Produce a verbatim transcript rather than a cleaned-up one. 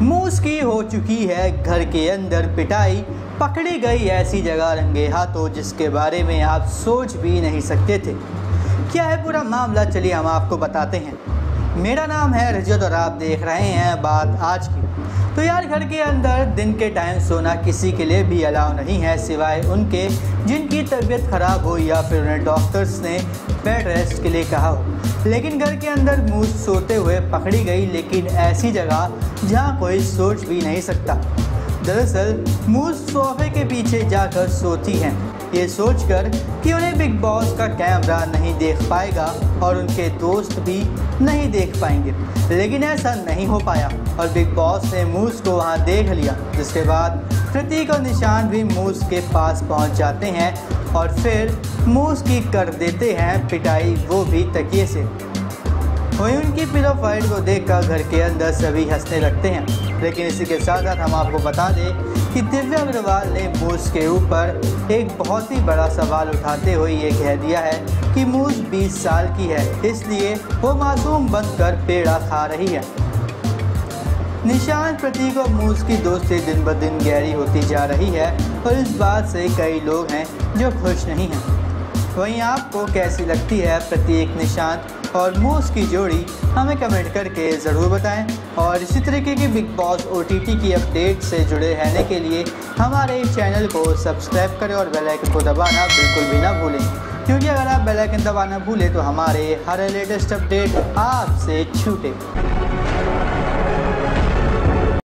मूस की हो चुकी है घर के अंदर पिटाई, पकड़ी गई ऐसी जगह रंगे हाथों जिसके बारे में आप सोच भी नहीं सकते थे। क्या है पूरा मामला, चलिए हम आपको बताते हैं। मेरा नाम है रजत और आप देख रहे हैं बात आज की। तो यार, घर के अंदर दिन के टाइम सोना किसी के लिए भी अलाउ नहीं है, सिवाय उनके जिनकी तबीयत ख़राब हो या फिर उन्हें डॉक्टर्स ने बेड रेस्ट के लिए कहा हो। लेकिन घर के अंदर मूस सोते हुए पकड़ी गई, लेकिन ऐसी जगह जहां कोई सोच भी नहीं सकता। दरअसल मूस सोफे के पीछे जाकर सोती हैं, ये सोचकर कि उन्हें बिग बॉस का कैमरा नहीं देख पाएगा और उनके दोस्त भी नहीं देख पाएंगे। लेकिन ऐसा नहीं हो पाया और बिग बॉस ने मूस को वहां देख लिया, जिसके बाद प्रतीक और निशान भी मूस के पास पहुंच जाते हैं और फिर मूस की कर देते हैं पिटाई, वो भी तकिए से। वहीं उनकी पिलो फाइट को देखकर घर के अंदर सभी हंसने लगते हैं। लेकिन इसी के साथ साथ हम आपको बता दें कि दिव्या अग्रवाल ने मूस के ऊपर एक बहुत ही बड़ा सवाल उठाते हुए ये कह दिया है कि मूस बीस साल की है, इसलिए वो मासूम बनकर पेड़ा खा रही है। निशान, प्रतीक और मूस की दोस्ती दिन ब दिन गहरी होती जा रही है और इस बात से कई लोग हैं जो खुश नहीं हैं। वहीं आपको कैसी लगती है प्रतीक, निशान और मूस की जोड़ी, हमें कमेंट करके ज़रूर बताएं। और इसी तरीके की बिग बॉस ओटीटी की अपडेट से जुड़े रहने के लिए हमारे चैनल को सब्सक्राइब करें और बेल आइकन को दबाना बिल्कुल भी ना भूलें, क्योंकि अगर आप बेल आइकन दबाना भूलें तो हमारे हर लेटेस्ट अपडेट आपसे छूटे।